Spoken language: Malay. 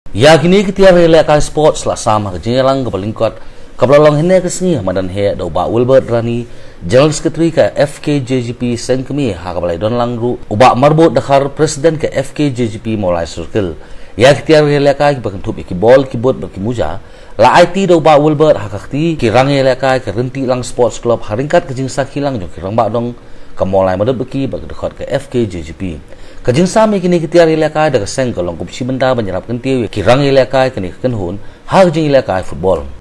Ya kini ketiar relaka sports lah sama kejelang ke pelingkot kebelalong hene kesengi madan he do ba Wilbert Rani General Secretary ke FKJGP sengkemi ha kabalai don langru uba marbot dakar presiden ke FKJGP mulai circle ya ketiar relaka ki bakan tup ki bol ki bot berki muja la IT do ba Wilbert ha kakti ki rang relaka ke renti lang sports club haringkat kejingsa kilang jo ki rang ba dong ke mulai madep berki bagi dekat ke FKJGP kajing sami kini ketiar ilaka daga seng kolong kupsi benda menyerap kenti kirang ilaka kini kenhun har jing ilaka football